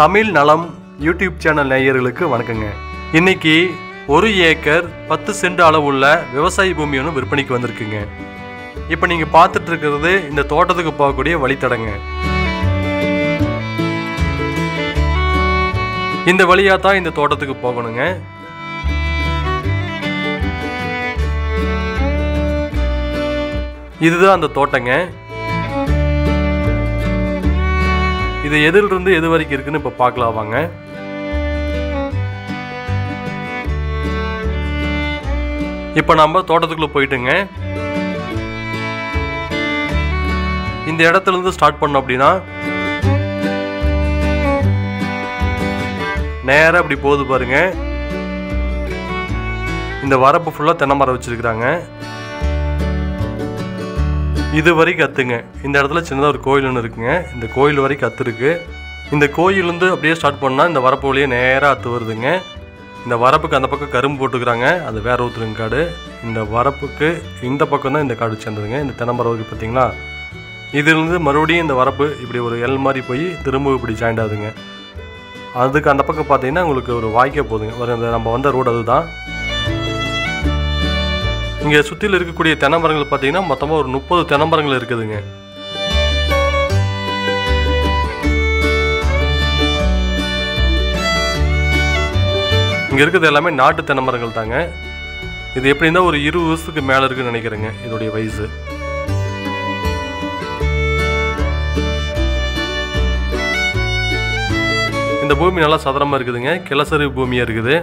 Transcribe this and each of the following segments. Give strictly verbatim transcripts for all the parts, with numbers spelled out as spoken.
தமிழ் நலம் YouTube channel நேயர்களுக்கு வணக்கங்க. இன்னைக்கு ஒரு ஏக்கர் பத்து சென்ட் அளவுள்ள விவசாய பூமி ஒன்று விற்பனைக்கு வந்திருக்குங்க. இப்போ நீங்கள் பார்த்துட்டு இருக்கிறது இந்த தோட்டத்துக்கு போகக்கூடிய வழித்தடங்க. இந்த வழியாக தான் இந்த தோட்டத்துக்கு போகணுங்க. இதுதான் அந்த தோட்டங்க. இது எதிலிருந்து எது வரைக்கும் இருக்குன்னு இப்போ பார்க்கலாம் வாங்க. இப்போ நம்ம தோட்டத்துக்குள்ள போயிட்டுங்க. இந்த இடத்துல இருந்து ஸ்டார்ட் பண்ணோம் அப்படின்னா நேராக அப்படி போகுது பாருங்க. இந்த வரப்பு ஃபுல்லாக தென்னை மரம் வச்சிருக்கிறாங்க. இது வரைக்கும் கத்துங்க. இந்த இடத்துல சின்னதாக ஒரு கோயில் ஒன்று இருக்குங்க. இந்த கோயில் வரைக்கும் கத்து இருக்கு. இந்த கோயிலேருந்து அப்படியே ஸ்டார்ட் பண்ணால் இந்த வரப்பு வழியே நேராக அத்து வருதுங்க. இந்த வரப்புக்கு அந்த பக்கம் கரும்பு போட்டுக்கிறாங்க, அது வேற ஒருத்தருங்க காடு. இந்த வரப்புக்கு இந்த பக்கம் தான் இந்த காடு சேர்ந்ததுங்க. இந்த தென்னமரம் இருக்குது பார்த்தீங்களா, இதுலேருந்து மறுபடியும் இந்த வரப்பு இப்படி ஒரு எல் மாதிரி போய் திரும்ப இப்படி ஜாயிண்ட் ஆகுதுங்க. அதுக்கு அந்த பக்கம் பார்த்தீங்கன்னா உங்களுக்கு ஒரு வாய்க்கா போகுதுங்க. ஒரு அந்த நம்ம வந்த ரோடு அதுதான். இங்கே சுற்றியில் இருக்கக்கூடிய தென்னமரங்கள் பார்த்தீங்கன்னா மொத்தமாக ஒரு முப்பது தென்னமரங்கள் இருக்குதுங்க. இங்கே இருக்கிறது எல்லாமே நாட்டு தென்னமரங்கள் தாங்க. இது எப்படி இருந்தால் ஒரு இருபது வருஷத்துக்கு மேலே இருக்குன்னு நினைக்கிறேங்க இதோடைய வயசு. இந்த பூமி நல்லா சதுரமாக இருக்குதுங்க. கிளசரி பூமியாக இருக்குது.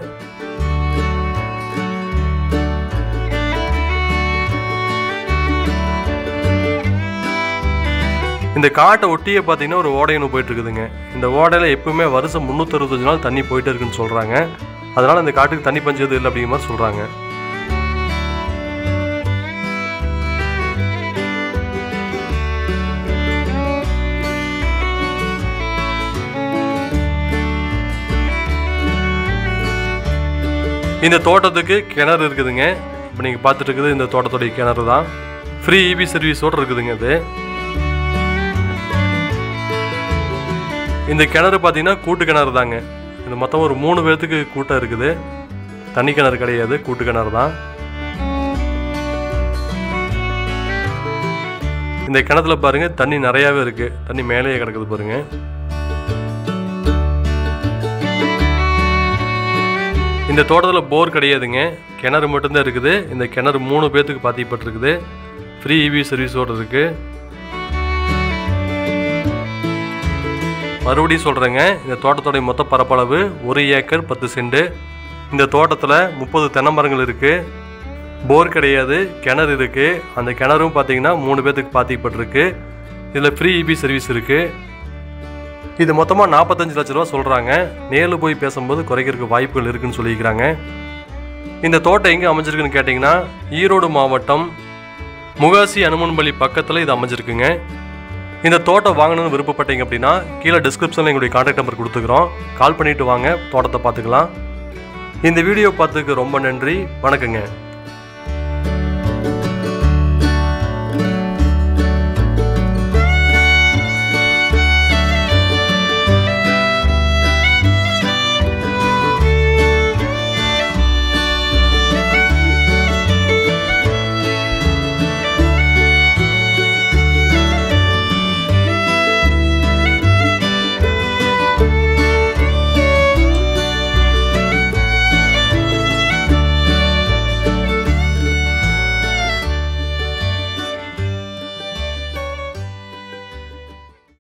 இந்த காட்டை ஒட்டியே பார்த்தீங்கன்னா ஒரு ஓடை ஒன்று போயிட்டு இருக்குதுங்க. இந்த ஓடையில் எப்பவுமே வருஷம் முந்நூற்றி அறுபத்தஞ்சு நாள் தண்ணி போயிட்டு இருக்குன்னு சொல்கிறாங்க. அதனால் இந்த காட்டுக்கு தண்ணி பஞ்சது இல்லை அப்படிங்கிற மாதிரி சொல்கிறாங்க. இந்த தோட்டத்துக்கு கிணறு இருக்குதுங்க. இப்போ நீங்கள் பார்த்துட்டு இருக்குது இந்த தோட்டத்துடைய கிணறு தான். ஃப்ரீ இபி சர்வீஸோடு இருக்குதுங்க. இது இந்த கிணறு பார்த்தீங்கன்னா கூட்டு கிணறு தாங்க. இது மொத்தம் ஒரு மூணு பேர்த்துக்கு கூட்டம் இருக்குது. தண்ணி கிணறு கிடையாது, கூட்டு கிணறு தான். இந்த கிணத்துல பாருங்க தண்ணி நிறையாவே இருக்கு. தண்ணி மேலேயே கிடக்குது பாருங்க. இந்த தோட்டத்தில் போர் கிடையாதுங்க, கிணறு மட்டும்தான் இருக்குது. இந்த கிணறு மூணு பேர்த்துக்கு பாத்திப்பட்டிருக்குது. ஃப்ரீ இபி சர்வீஸோடு இருக்கு. மறுபடியும் சொல்கிறேங்க, இந்த தோட்டத்தோடைய மொத்த பரப்பளவு ஒரு ஏக்கர் பத்து சென்ட். இந்த தோட்டத்தில் முப்பது தென்னை மரங்கள் இருக்குது. போர் கிடையாது, கிணறு இருக்குது. அந்த கிணறும் பார்த்தீங்கன்னா மூணு பேர்த்துக்கு பாத்திப்பட்டிருக்கு. இதில் ஃப்ரீ இபி சர்வீஸ் இருக்குது. இது மொத்தமாக நாற்பத்தஞ்சு லட்ச ரூபா சொல்கிறாங்க. நேரில் போய் பேசும்போது குறைக்கிறதுக்கு வாய்ப்புகள் இருக்குதுன்னு சொல்லிக்கிறாங்க. இந்த தோட்டம் எங்கே அமைஞ்சிருக்குன்னு கேட்டிங்கன்னா ஈரோடு மாவட்டம் முகாசி அனுமன்பள்ளி பக்கத்தில் இது அமைஞ்சிருக்குங்க. இந்த தோட்டம் வாங்கணும்னு விருப்பப்பட்டீங்க அப்படின்னா கீழே டிஸ்கிரிப்ஷனில் எங்களுடைய கான்டாக்ட் நம்பர் கொடுத்துக்கிறோம். கால் பண்ணிவிட்டு வாங்க, தோட்டத்தை பார்த்துக்கலாம். இந்த வீடியோ பார்த்ததுக்கு ரொம்ப நன்றி. வணக்கங்க.